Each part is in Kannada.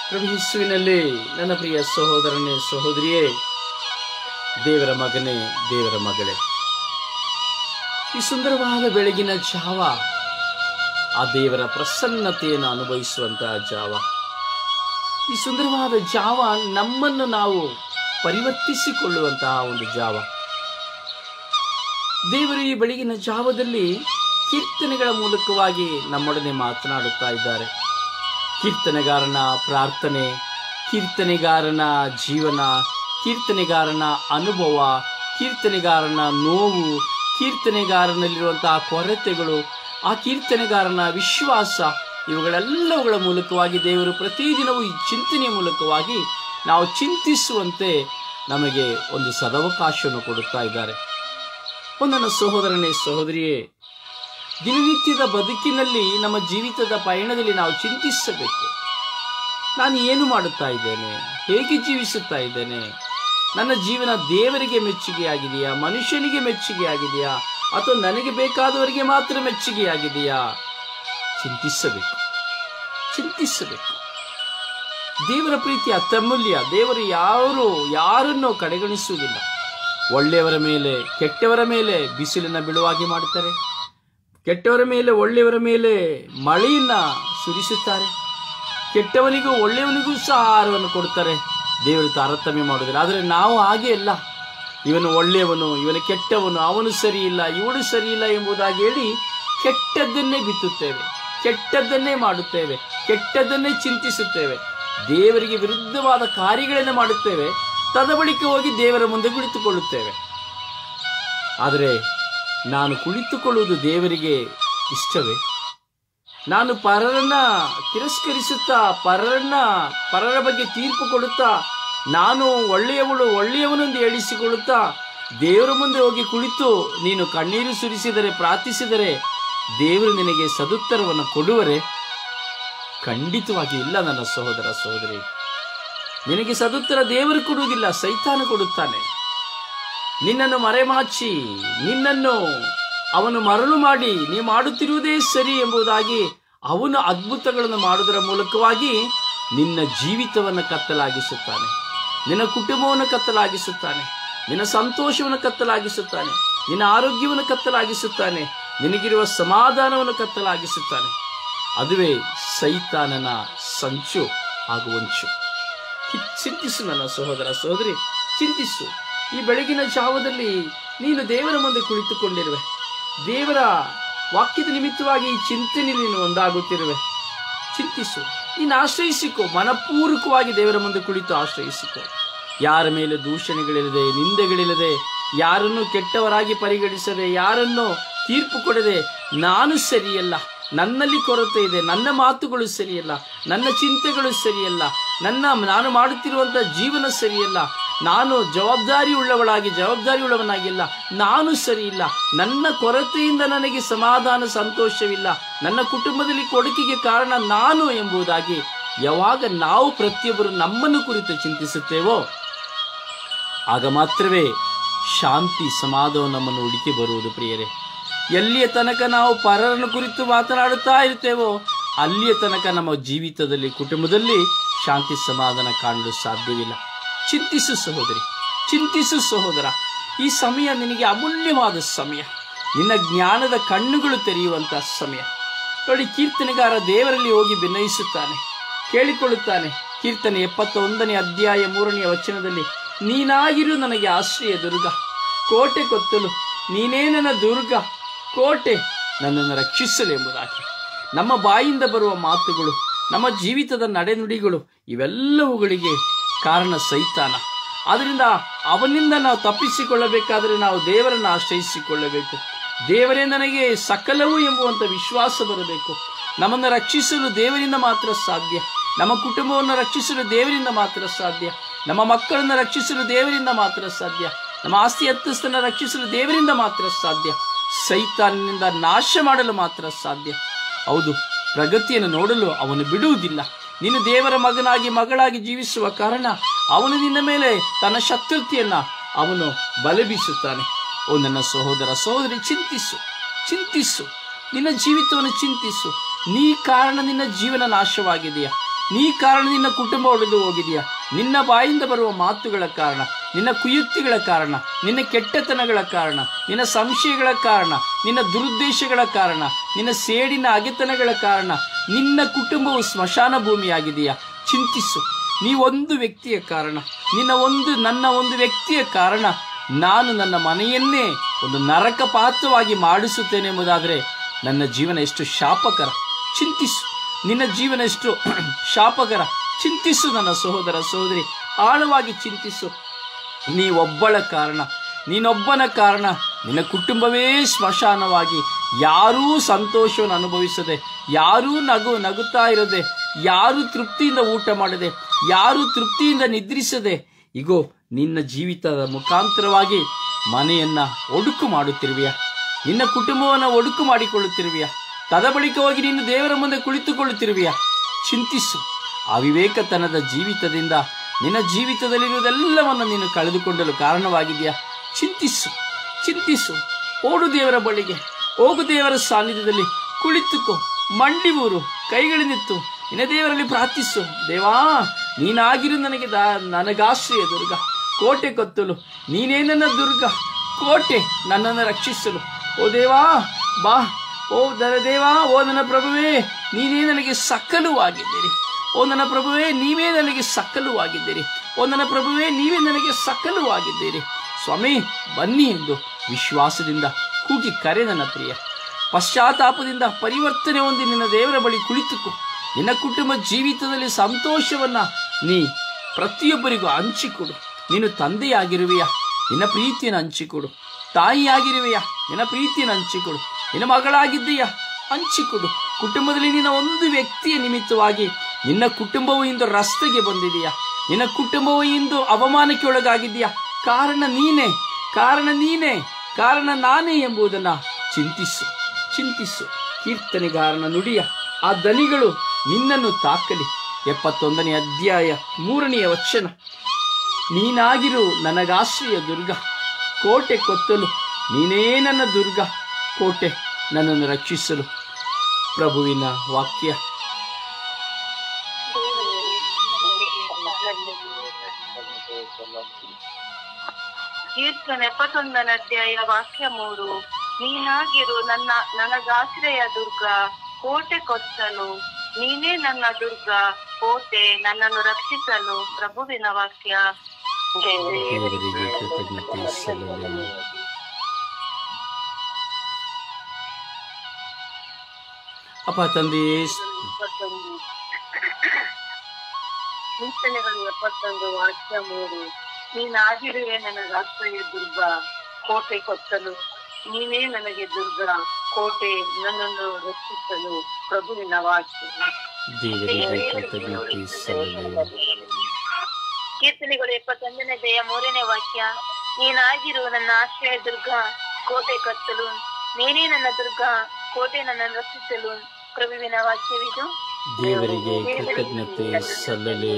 ಪ್ರಭು ಯೇಸುವಿನಲ್ಲಿ ನನ್ನ ಪ್ರಿಯ ಸಹೋದರನೇ ಸಹೋದರಿಯೇ, ದೇವರ ಮಗನೇ ದೇವರ ಮಗಳೇ, ಈ ಸುಂದರವಾದ ಬೆಳಗಿನ ಜಾವ ಆ ದೇವರ ಪ್ರಸನ್ನತೆಯನ್ನು ಅನುಭವಿಸುವಂತಹ ಜಾವ. ಈ ಸುಂದರವಾದ ಜಾವ ನಮ್ಮನ್ನು ನಾವು ಪರಿವರ್ತಿಸಿಕೊಳ್ಳುವಂತಹ ಒಂದು ಜಾವ. ದೇವರು ಈ ಬೆಳಗಿನ ಜಾವದಲ್ಲಿ ಕೀರ್ತನೆಗಳ ಮೂಲಕವಾಗಿ ನಮ್ಮೊಡನೆ ಮಾತನಾಡುತ್ತಾ ಇದ್ದಾರೆ. ಕೀರ್ತನೆಗಾರನ ಪ್ರಾರ್ಥನೆ, ಕೀರ್ತನೆಗಾರನ ಜೀವನ, ಕೀರ್ತನೆಗಾರನ ಅನುಭವ, ಕೀರ್ತನೆಗಾರನ ನೋವು, ಕೀರ್ತನೆಗಾರನಲ್ಲಿರುವಂತಹ ಕೊರತೆಗಳು, ಆ ಕೀರ್ತನೆಗಾರನ ವಿಶ್ವಾಸ, ಇವುಗಳೆಲ್ಲವುಗಳ ಮೂಲಕವಾಗಿ ದೇವರು ಪ್ರತಿದಿನವೂ ಈ ಚಿಂತನೆಯ ಮೂಲಕವಾಗಿ ನಾವು ಚಿಂತಿಸುವಂತೆ ನಮಗೆ ಒಂದು ಸದವಕಾಶವನ್ನು ಕೊಡುತ್ತಾ ಇದ್ದಾರೆ. ನನ್ನ ಸಹೋದರನೇ ಸಹೋದರಿಯೇ, ದಿನನಿತ್ಯದ ಬದುಕಿನಲ್ಲಿ ನಮ್ಮ ಜೀವಿತದ ಪಯಣದಲ್ಲಿ ನಾವು ಚಿಂತಿಸಬೇಕು. ನಾನು ಏನು ಮಾಡುತ್ತಾ ಇದ್ದೇನೆ? ಹೇಗೆ ಜೀವಿಸುತ್ತಾ ಇದ್ದೇನೆ? ನನ್ನ ಜೀವನ ದೇವರಿಗೆ ಮೆಚ್ಚುಗೆಯಾಗಿದೆಯಾ? ಮನುಷ್ಯನಿಗೆ ಮೆಚ್ಚುಗೆಯಾಗಿದೆಯಾ? ಅಥವಾ ನನಗೆ ಬೇಕಾದವರಿಗೆ ಮಾತ್ರ ಮೆಚ್ಚುಗೆಯಾಗಿದೆಯಾ? ಚಿಂತಿಸಬೇಕು. ದೇವರ ಪ್ರೀತಿ ಅತ್ಯಮೂಲ್ಯ. ದೇವರು ಯಾರನ್ನು ಕಡೆಗಣಿಸುವುದಿಲ್ಲ. ಒಳ್ಳೆಯವರ ಮೇಲೆ ಕೆಟ್ಟವರ ಮೇಲೆ ಬಿಸಿಲನ್ನ ಬಿಡುವಾಗಿ ಮಾಡುತ್ತಾರೆ. ಕೆಟ್ಟವರ ಮೇಲೆ ಒಳ್ಳೆಯವರ ಮೇಲೆ ಮಳೆಯನ್ನ ಸುರಿಸುತ್ತಾರೆ. ಕೆಟ್ಟವನಿಗೂ ಒಳ್ಳೆಯವನಿಗೂ ಸಹ ಆಹಾರವನ್ನು ಕೊಡುತ್ತಾರೆ. ದೇವರು ತಾರತಮ್ಯ ಮಾಡುವುದಿಲ್ಲ. ಆದರೆ ನಾವು ಹಾಗೆ ಅಲ್ಲ. ಇವನು ಒಳ್ಳೆಯವನು, ಇವನು ಕೆಟ್ಟವನು, ಅವನು ಸರಿ ಇಲ್ಲ, ಇವಳು ಸರಿ ಇಲ್ಲ ಎಂಬುದಾಗಿ ಹೇಳಿ ಕೆಟ್ಟದ್ದನ್ನೇ ಬಿತ್ತುತ್ತೇವೆ, ಕೆಟ್ಟದ್ದನ್ನೇ ಮಾಡುತ್ತೇವೆ, ಕೆಟ್ಟದ್ದನ್ನೇ ಚಿಂತಿಸುತ್ತೇವೆ, ದೇವರಿಗೆ ವಿರುದ್ಧವಾದ ಕಾರ್ಯಗಳನ್ನು ಮಾಡುತ್ತೇವೆ. ತದಬಳಿಕ ಹೋಗಿ ದೇವರ ಮುಂದೆ ಕುಳಿತುಕೊಳ್ಳುತ್ತೇವೆ. ಆದರೆ ನಾನು ಕುಳಿತುಕೊಳ್ಳುವುದು ದೇವರಿಗೆ ಇಷ್ಟವೇ? ನಾನು ಪರರನ್ನ ತಿರಸ್ಕರಿಸುತ್ತಾ, ಪರರ ಬಗ್ಗೆ ತೀರ್ಪು ಕೊಡುತ್ತಾ, ನಾನು ಒಳ್ಳೆಯವನೆಂದು ಹೇಳಿಸಿಕೊಳ್ಳುತ್ತಾ ದೇವರ ಮುಂದೆ ಹೋಗಿ ಕುಳಿತು ನೀನು ಕಣ್ಣೀರು ಸುರಿಸಿದರೆ, ಪ್ರಾರ್ಥಿಸಿದರೆ ದೇವರು ನಿನಗೆ ಸದುತ್ತರವನ್ನು ಕೊಡುವರೆ? ಖಂಡಿತವಾಗಿ ಇಲ್ಲ ನನ್ನ ಸಹೋದರ ಸಹೋದರಿ. ನಿನಗೆ ಸದುತ್ತರ ದೇವರು ಕೊಡುವುದಿಲ್ಲ, ಸೈತಾನ ಕೊಡುತ್ತಾನೆ. ನಿನ್ನನ್ನು ಮರೆಮಾಚಿ, ನಿನ್ನನ್ನು ಅವನು ಮರಳು ಮಾಡಿ ನೀ ಮಾಡುತ್ತಿರುವುದೇ ಸರಿ ಎಂಬುದಾಗಿ ಅವನು ಅದ್ಭುತಗಳನ್ನು ಮಾಡುವುದರ ಮೂಲಕವಾಗಿ ನಿನ್ನ ಜೀವಿತವನ್ನು ಕತ್ತಲಾಗಿಸುತ್ತಾನೆ, ನಿನ್ನ ಕುಟುಂಬವನ್ನು ಕತ್ತಲಾಗಿಸುತ್ತಾನೆ, ನಿನ್ನ ಸಂತೋಷವನ್ನು ಕತ್ತಲಾಗಿಸುತ್ತಾನೆ, ನಿನ್ನ ಆರೋಗ್ಯವನ್ನು ಕತ್ತಲಾಗಿಸುತ್ತಾನೆ, ನಿನಗಿರುವ ಸಮಾಧಾನವನ್ನು ಕತ್ತಲಾಗಿಸುತ್ತಾನೆ. ಅದುವೇ ಸೈತಾನನ ಸಂಚು ಹಾಗೂ ಹೊಂಚು. ಚಿಂತಿಸು ನನ್ನ ಸಹೋದರ ಸಹೋದರಿ, ಚಿಂತಿಸು. ಈ ಬೆಳಗಿನ ಜಾವದಲ್ಲಿ ನೀನು ದೇವರ ಮುಂದೆ ಕುಳಿತುಕೊಂಡಿರುವೆ. ದೇವರ ವಾಕ್ಯದ ನಿಮಿತ್ತವಾಗಿ ಈ ಚಿಂತನೆಯಲ್ಲಿ ನೀನು ಒಂದಾಗುತ್ತಿರುವೆ. ಚಿಂತಿಸು. ನೀನು ಆಶ್ರಯಿಸಿಕೋ, ಮನಪೂರ್ವಕವಾಗಿ ದೇವರ ಮುಂದೆ ಕುಳಿತು ಆಶ್ರಯಿಸಿಕೋ. ಯಾರ ಮೇಲೆ ದೂಷಣೆಗಳಿಲ್ಲದೆ, ನಿಂದೆಗಳಿಲ್ಲದೆ, ಯಾರನ್ನು ಕೆಟ್ಟವರಾಗಿ ಪರಿಗಣಿಸದೆ, ಯಾರನ್ನು ತೀರ್ಪು ಕೊಡದೆ, ನಾನು ಸರಿಯಲ್ಲ, ನನ್ನಲ್ಲಿ ಕೊರತೆ ಇದೆ, ನನ್ನ ಮಾತುಗಳು ಸರಿಯಲ್ಲ, ನನ್ನ ಚಿಂತೆಗಳು ಸರಿಯಲ್ಲ, ನಾನು ಮಾಡುತ್ತಿರುವಂಥ ಜೀವನ ಸರಿಯಲ್ಲ, ನಾನು ಜವಾಬ್ದಾರಿಯುಳ್ಳವನಾಗಿಲ್ಲ, ನಾನು ಸರಿಯಿಲ್ಲ, ನನ್ನ ಕೊರತೆಯಿಂದ ನನಗೆ ಸಮಾಧಾನ ಸಂತೋಷವಿಲ್ಲ, ನನ್ನ ಕುಟುಂಬದಲ್ಲಿ ಕೊಡುಕಿಗೆ ಕಾರಣ ನಾನು ಎಂಬುದಾಗಿ ಯಾವಾಗ ನಾವು ಪ್ರತಿಯೊಬ್ಬರು ನಮ್ಮನ್ನು ಕುರಿತು ಚಿಂತಿಸುತ್ತೇವೋ ಆಗ ಮಾತ್ರವೇ ಶಾಂತಿ ಸಮಾಧಾನ ನಮ್ಮನ್ನು ಹುಡುಕಿ ಬರುವುದು. ಪ್ರಿಯರೇ, ಎಲ್ಲಿಯ ತನಕ ನಾವು ಪರರನ್ನು ಕುರಿತು ಮಾತನಾಡುತ್ತಾ ಇರ್ತೇವೋ ಅಲ್ಲಿಯ ತನಕ ನಮ್ಮ ಜೀವಿತದಲ್ಲಿ, ಕುಟುಂಬದಲ್ಲಿ ಶಾಂತಿ ಸಮಾಧಾನ ಕಾಣಲು ಸಾಧ್ಯವಿಲ್ಲ. ಚಿಂತಿಸು ಸಹೋದರಿ, ಚಿಂತಿಸು ಸಹೋದರ. ಈ ಸಮಯ ನಿನಗೆ ಅಮೂಲ್ಯವಾದ ಸಮಯ, ನಿನ್ನ ಜ್ಞಾನದ ಕಣ್ಣುಗಳು ತೆರೆಯುವಂತ ಸಮಯ. ನೋಡಿ, ಕೀರ್ತನೆಗಾರ ದೇವರಲ್ಲಿ ಹೋಗಿ ಭಿನ್ನಯಿಸುತ್ತಾನೆ, ಕೇಳಿಕೊಳ್ಳುತ್ತಾನೆ. ಕೀರ್ತನೆ 71ನೇ ಅಧ್ಯಾಯ 3ನೇ ವಚನದಲ್ಲಿ, ನೀನಾಗಿರು ನನಗೆ ಆಶ್ರಯ ದುರ್ಗ, ಕೋಟೆ ಕೊತ್ತಲು, ನೀನೇ ನನ್ನ ದುರ್ಗ, ಕೋಟೆ, ನನ್ನನ್ನು ರಕ್ಷಿಸಲು ಎಂಬುದಾಗಿ. ನಮ್ಮ ಬಾಯಿಂದ ಬರುವ ಮಾತುಗಳು, ನಮ್ಮ ಜೀವಿತದ ನಡೆನುಡಿಗಳು, ಇವೆಲ್ಲವುಗಳಿಗೆ ಕಾರಣ ಸೈತಾನ. ಆದ್ದರಿಂದ ಅವನಿಂದ ನಾವು ತಪ್ಪಿಸಿಕೊಳ್ಳಬೇಕಾದರೆ ನಾವು ದೇವರನ್ನು ಆಶ್ರಯಿಸಿಕೊಳ್ಳಬೇಕು. ದೇವರೇ ನನಗೆ ಸಕಲವು ಎಂಬುವಂಥ ವಿಶ್ವಾಸ ಬರಬೇಕು. ನಮ್ಮನ್ನು ರಕ್ಷಿಸಲು ದೇವರಿಂದ ಮಾತ್ರ ಸಾಧ್ಯ. ನಮ್ಮ ಕುಟುಂಬವನ್ನು ರಕ್ಷಿಸಲು ದೇವರಿಂದ ಮಾತ್ರ ಸಾಧ್ಯ. ನಮ್ಮ ಮಕ್ಕಳನ್ನು ರಕ್ಷಿಸಲು ದೇವರಿಂದ ಮಾತ್ರ ಸಾಧ್ಯ. ನಮ್ಮ ಆಸ್ತಿ ಅಂತಸ್ತನ್ನು ರಕ್ಷಿಸಲು ದೇವರಿಂದ ಮಾತ್ರ ಸಾಧ್ಯ. ಸೈತಾನನಿಂದ ನಾಶ ಮಾಡಲು ಮಾತ್ರ ಸಾಧ್ಯ. ಹೌದು, ಪ್ರಗತಿಯನ್ನು ನೋಡಲು ಅವನು ಬಿಡುವುದಿಲ್ಲ. ನೀನು ದೇವರ ಮಗನಾಗಿ ಮಗಳಾಗಿ ಜೀವಿಸುವ ಕಾರಣ ಅವನು ನಿನ್ನ ಮೇಲೆ ತನ್ನ ಶತ್ರುತೆಯನ್ನ ಅವನು ಬಲಬೀಸುತ್ತಾನೆ. ಓ ನನ್ನ ಸಹೋದರ ಸಹೋದರಿ, ಚಿಂತಿಸು. ನಿನ್ನ ಜೀವಿತವನ್ನು ಚಿಂತಿಸು. ನೀ ಕಾರಣ ನಿನ್ನ ಜೀವನ ನಾಶವಾಗಿದೆಯಾ? ನೀ ಕಾರಣ ನಿನ್ನ ಕುಟುಂಬ ಒಡೆದು ಹೋಗಿದೆಯಾ. ನಿನ್ನ ಬಾಯಿಂದ ಬರುವ ಮಾತುಗಳ ಕಾರಣ, ನಿನ್ನ ಕುಯುಕ್ತಿಗಳ ಕಾರಣ, ನಿನ್ನ ಕೆಟ್ಟತನಗಳ ಕಾರಣ, ನಿನ್ನ ಸಂಶಯಗಳ ಕಾರಣ, ನಿನ್ನ ದುರುದ್ದೇಶಗಳ ಕಾರಣ, ನಿನ್ನ ಸೇಡಿನ ಅಗೆತನಗಳ ಕಾರಣ ನಿನ್ನ ಕುಟುಂಬವು ಸ್ಮಶಾನ ಭೂಮಿಯಾಗಿದೆಯಾ. ಚಿಂತಿಸು. ನೀ ಒಂದು ವ್ಯಕ್ತಿಯ ಕಾರಣ, ನನ್ನ ಒಂದು ವ್ಯಕ್ತಿಯ ಕಾರಣ ನಾನು ನನ್ನ ಮನೆಯನ್ನೇ ಒಂದು ನರಕ ಪಾತ್ರವಾಗಿ ಮಾಡಿಸುತ್ತೇನೆ ಎಂಬುದಾದರೆ ನನ್ನ ಜೀವನ ಎಷ್ಟು ಶಾಪಕರ. ಚಿಂತಿಸು. ನಿನ್ನ ಜೀವನ ಎಷ್ಟು ಶಾಪಕರ. ಚಿಂತಿಸು ನನ್ನ ಸಹೋದರ ಸಹೋದರಿ, ಆಳವಾಗಿ ಚಿಂತಿಸು. ನೀನೊಬ್ಬನ ಕಾರಣ ನಿನ್ನ ಕುಟುಂಬವೇ ಸ್ಮಶಾನವಾಗಿ, ಯಾರೂ ಸಂತೋಷವನ್ನು ಅನುಭವಿಸದೆ, ಯಾರೂ ನಗುತ್ತಾ ಇರದೆ, ಯಾರೂ ತೃಪ್ತಿಯಿಂದ ಊಟ ಮಾಡದೆ, ಯಾರೂ ತೃಪ್ತಿಯಿಂದ ನಿದ್ರಿಸದೆ, ಇಗೋ ನಿನ್ನ ಜೀವಿತದ ಮುಖಾಂತರವಾಗಿ ಮನೆಯನ್ನ ಒಡುಕು ಮಾಡುತ್ತಿರುವೆಯಾ, ನಿನ್ನ ಕುಟುಂಬವನ್ನು ಒಡುಕು ಮಾಡಿಕೊಳ್ಳುತ್ತಿರುವೆಯಾ, ತದಬಳಿಕವಾಗಿ ನೀನು ದೇವರ ಮುಂದೆ ಕುಳಿತುಕೊಳ್ಳುತ್ತಿರುವೆಯಾ. ಚಿಂತಿಸು. ಅವಿವೇಕತನದ ಜೀವಿತದಿಂದ ನಿನ್ನ ಜೀವಿತದಲ್ಲಿರುವುದೆಲ್ಲವನ್ನು ನೀನು ಕಳೆದುಕೊಳ್ಳಲು ಕಾರಣವಾಗಿದೆಯಾ. ಚಿಂತಿಸು. ಓಡು ದೇವರ ಬಳಿಗೆ, ಹೋಗು ದೇವರ ಸಾನ್ನಿಧ್ಯದಲ್ಲಿ ಕುಳಿತುಕೋ, ಮಂಡಿಬೂರು, ಕೈಗಳಿನಿತ್ತು ನಿನ್ನ ದೇವರಲ್ಲಿ ಪ್ರಾರ್ಥಿಸು. ದೇವಾ, ನೀನಾಗಿರು ನನಗಾಶ್ರಯ ದುರ್ಗ, ಕೋಟೆ ಕೊತ್ತಲು, ನೀನೇ ನನ್ನ ದುರ್ಗ, ಕೋಟೆ, ನನ್ನನ್ನು ರಕ್ಷಿಸಲು. ಓ ದೇವಾ ಬಾ. ಓ ದೇವಾ, ಓ ನನ್ನ ಪ್ರಭುವೇ, ನೀನೇ ನನಗೆ ಸಕಲವಾಗಿದ್ದೀರಿ. ಓ ನನ್ನ ಪ್ರಭುವೇ, ನೀವೇ ನನಗೆ ಸಕಲವಾಗಿದ್ದೀರಿ. ಓ ನನ್ನ ಪ್ರಭುವೇ, ನೀವೇ ನನಗೆ ಸಕಲವಾಗಿದ್ದೀರಿ. ಸ್ವಾಮಿ ಬನ್ನಿ ಎಂದು ವಿಶ್ವಾಸದಿಂದ ಕೂಗಿ ಕರೆ ನನ್ನ ಪ್ರಿಯ. ಪಶ್ಚಾತ್ತಾಪದಿಂದ ಪರಿವರ್ತನೆ ಹೊಂದಿ ನಿನ್ನ ದೇವರ ಬಳಿ ಕುಳಿತುಕೋ. ನಿನ್ನ ಕುಟುಂಬ ಜೀವಿತದಲ್ಲಿ ಸಂತೋಷವನ್ನ ನೀ ಪ್ರತಿಯೊಬ್ಬರಿಗೂ ಹಂಚಿಕೊಡು. ನೀನು ತಂದೆಯಾಗಿರುವೆಯಾ, ನಿನ್ನ ಪ್ರೀತಿಯನ್ನು ಹಂಚಿಕೊಡು. ತಾಯಿಯಾಗಿರುವೆಯಾ, ನಿನ್ನ ಪ್ರೀತಿಯನ್ನು ಹಂಚಿಕೊಡು. ನಿನ್ನ ಮಗಳಾಗಿದ್ದೀಯಾ, ಹಂಚಿಕೊಡು. ಕುಟುಂಬದಲ್ಲಿ ನಿನ್ನ ಒಂದು ವ್ಯಕ್ತಿಯ ನಿಮಿತ್ತವಾಗಿ ನಿನ್ನ ಕುಟುಂಬವು ಇಂದು ರಸ್ತೆಗೆ ಬಂದಿದೆಯಾ, ನಿನ್ನ ಕುಟುಂಬವು ಇಂದು ಅವಮಾನಕ್ಕೆ ಒಳಗಾಗಿದೆಯಾ, ಕಾರಣ ನಾನೇ ಎಂಬುದನ್ನು ಚಿಂತಿಸು. ಕೀರ್ತನೆಗಾರನ ನುಡಿಯ ಆ ದನಿಗಳು ನಿನ್ನನ್ನು ತಾಕಲಿ. 71ನೇ ಅಧ್ಯಾಯ 3ನೇ ವಚನ. ನೀನಾಗಿರು ನನಗಾಶ್ರಯ ದುರ್ಗ, ಕೋಟೆ ಕೊತ್ತಲು, ನೀನೇ ನನ್ನ ದುರ್ಗ, ಕೋಟೆ, ನನ್ನನ್ನು ರಕ್ಷಿಸಲು. ಪ್ರಭುವಿನ ವಾಕ್ಯ. ಕೀರ್ತನೆ 71ನೇ ಅಧ್ಯಾಯ ವಾಕ್ಯ 3. ನೀನಾಗಿರು ನನಗಾಶ್ರಯ ದುರ್ಗ, ಕೋಟೆ ಕೊತ್ತಲು, ನೀನೇ ನನ್ನ ದುರ್ಗ, ಕೋಟೆ, ನನ್ನನ್ನು ರಕ್ಷಿಸಲು. ಪ್ರಭುವಿನ ವಾಕ್ಯ. ಅಪ್ಪ ತಂದೆ, ಕೀರ್ತನೆಗಳು 71 ವಾಕ್ಯ 3. ನೀನಾಗಿರುವೆ ನನಗಾಶ್ರಯ ದುರ್ಗ, ಕೋಟೆ ಕೊತ್ತಲು, ನೀನೇ ನನಗೆ ದುರ್ಗ, ಕೋಟೆ, ನನ್ನನ್ನು ರಕ್ಷಿಸಲು. ಪ್ರಭುವಿನ ವಾಕ್ಯ. ಕೀರ್ತನೆಗಳು 71ನೇ ಅಧ್ಯಾಯ 3ನೇ ವಾಕ್ಯ. ನೀನಾಗಿರು ನನ್ನ ಆಶ್ರಯ ದುರ್ಗ, ಕೋಟೆ ಕೊತ್ತಲು, ನೀನೇ ನನ್ನ ದುರ್ಗ, ಕೋಟೆ, ನನ್ನನ್ನು ರಕ್ಷಿಸಲು. ಪ್ರಭುವಿನ ವಾಕ್ಯವಿದು. ದೇವರಿಗೆ ಕೃತಜ್ಞತೆ ಸಲ್ಲಲಿ.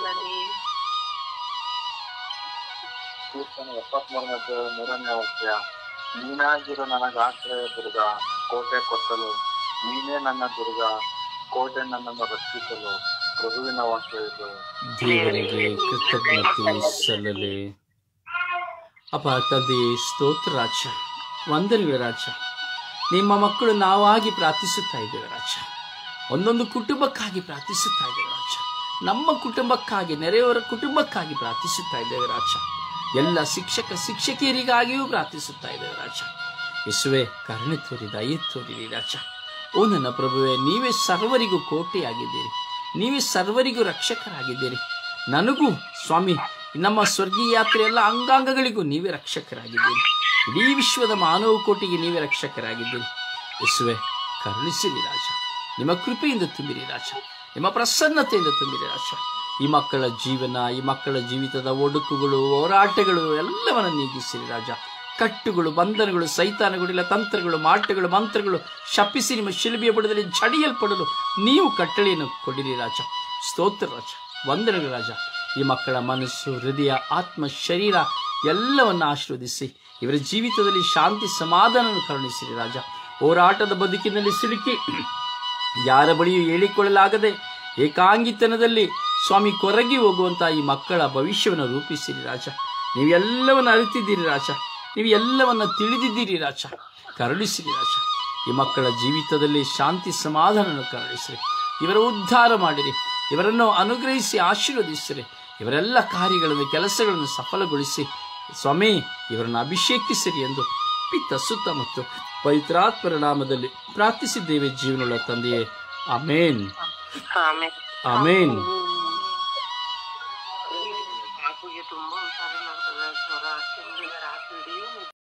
ಕೀರ್ತನೆ 73ನೇ ಅಧ್ಯಾಯ 3ನೇ ವಾಕ್ಯ. ನೀನಾಗಿರು ನನಗಾಶ್ರಯ ದುರ್ಗ, ಕೋಟೆ ಕೊತ್ತಲು, ನೀನೇ ನನ್ನ ದುರ್ಗ, ಕೋಟೆ, ನನ್ನನ್ನು ರಕ್ಷಿಸಲು. ಪ್ರಭುವಿನ ವಾಕ್ಯವಿದು. ದೇವರಿಗೆ ಕೃತಜ್ಞತೆ ಸಲ್ಲಲಿ. ಅಪ್ಪ ತಂದೆ, ಸ್ತೋತ್ರ ರಾಜ, ವಂದನೆಗಳು ರಾಜ. ನಿಮ್ಮ ಮಕ್ಕಳು ನಾವಾಗಿ ಪ್ರಾರ್ಥಿಸುತ್ತಾ ಇದ್ದೇವೆ ರಾಜ. ಒಂದೊಂದು ಕುಟುಂಬಕ್ಕಾಗಿ ಪ್ರಾರ್ಥಿಸುತ್ತಾ ಇದ್ದೇವೆ ರಾಜ. ನಮ್ಮ ಕುಟುಂಬಕ್ಕಾಗಿ, ನೆರೆಯವರ ಕುಟುಂಬಕ್ಕಾಗಿ ಪ್ರಾರ್ಥಿಸುತ್ತಾ ಇದ್ದೇವೆ ರಾಜ. ಎಲ್ಲ ಶಿಕ್ಷಕಿಯರಿಗಾಗಿಯೂ ಪ್ರಾರ್ಥಿಸುತ್ತಾ ಇದ್ದೇವೆ ರಾಜ. ಯೇಸುವೆ, ಕರುಣೆ ತೋರಿ, ದಯೆ ತೋರಿರಿ ರಾಜ. ಓ ನನ್ನ ಪ್ರಭುವೆ, ನೀವೇ ಸರ್ವರಿಗೂ ಕೋಟೆಯಾಗಿದ್ದೀರಿ, ನೀವೇ ಸರ್ವರಿಗೂ ರಕ್ಷಕರಾಗಿದ್ದೀರಿ. ನನಗೂ ಸ್ವಾಮಿ, ನಮ್ಮ ಸ್ವರ್ಗೀಯ ಯಾತ್ರೆ ಎಲ್ಲ ಅಂಗಾಂಗಗಳಿಗೂ ನೀವೇ ರಕ್ಷಕರಾಗಿದ್ದೀರಿ. ಇಡೀ ವಿಶ್ವದ ಮಾನವ ಕೋಟಿಗೆ ನೀವೇ ರಕ್ಷಕರಾಗಿದ್ದೀರಿ. ಯೇಸುವೆ, ಕರುಣಿಸಿರಿ ರಾಜ. ನಿಮ್ಮ ಕೃಪೆಯಿಂದ ತುಂಬಿರಿ ರಾಜ, ನಿಮ್ಮ ಪ್ರಸನ್ನತೆಯಿಂದ ತುಂಬಿರಿ ರಾಜ. ಈ ಮಕ್ಕಳ ಜೀವನ, ಈ ಮಕ್ಕಳ ಜೀವಿತದ ಒಡುಕುಗಳು, ಹೋರಾಟಗಳು ಎಲ್ಲವನ್ನು ನೀಗಿಸಿರಿ ರಾಜ. ಕಟ್ಟುಗಳು, ಬಂಧನಗಳು, ಸೈತಾನಗಳು, ಇಲ್ಲ ತಂತ್ರಗಳು, ಮಾಟಗಳು, ಮಂತ್ರಗಳು ಶಪಿಸಿ ನಿಮ್ಮ ಶಿಲುಬೆಯ ಬುಡದಲ್ಲಿ ಜಡಿಯಲ್ಪಡಲು ನೀವು ಕಟ್ಟಳೆಯನ್ನು ಕೊಡಿರಿ ರಾಜ. ಸ್ತೋತ್ರ ರಾಜ, ವಂದನೆಗಳು ರಾಜ. ಈ ಮಕ್ಕಳ ಮನಸ್ಸು, ಹೃದಯ, ಆತ್ಮ, ಶರೀರ ಎಲ್ಲವನ್ನು ಆಶೀರ್ವದಿಸಿ ಇವರ ಜೀವಿತದಲ್ಲಿ ಶಾಂತಿ ಸಮಾಧಾನವನ್ನು ಕರುಣಿಸಿರಿ ರಾಜ. ಹೋರಾಟದ ಬದುಕಿನಲ್ಲಿ ಸಿಲುಕಿ ಯಾರ ಬಳಿಯೂ ಹೇಳಿಕೊಳ್ಳಲಾಗದೆ, ಏಕಾಂಗಿತನದಲ್ಲಿ ಸ್ವಾಮಿ ಕೊರಗಿ ಹೋಗುವಂತಹ ಈ ಮಕ್ಕಳ ಭವಿಷ್ಯವನ್ನು ರೂಪಿಸಿರಿ ರಾಜ. ನೀವೆಲ್ಲವನ್ನು ಅರಿತಿದ್ದೀರಿ ರಾಜ, ನೀವು ಎಲ್ಲವನ್ನ ತಿಳಿದಿದ್ದೀರಿ ರಾಜ. ಕರುಣಿಸಿರಿ ರಾಜ. ಈ ಮಕ್ಕಳ ಜೀವಿತದಲ್ಲಿ ಶಾಂತಿ ಸಮಾಧಾನವನ್ನು ಕರುಣಿಸಿರಿ. ಇವರ ಉದ್ಧಾರ ಮಾಡಿರಿ, ಇವರನ್ನು ಅನುಗ್ರಹಿಸಿ ಆಶೀರ್ವದಿಸಿರಿ. ಇವರೆಲ್ಲ ಕಾರ್ಯಗಳನ್ನು ಕೆಲಸಗಳನ್ನು ಸಫಲಗೊಳಿಸಿ ಸ್ವಾಮಿ ಇವರನ್ನು ಅಭಿಷೇಕಿಸಿರಿ ಎಂದು ಪಿತ ಸುತ್ತ ಮತ್ತು ಪವಿತ್ರಾತ್ಮರ ನಾಮದಲ್ಲಿ ಪ್ರಾರ್ಥಿಸಿದ್ದೇವೆ ಜೀವನವುಳ್ಳ ತಂದೆಯೇ. ಆಮೇನ್, ಆಮೇನ್.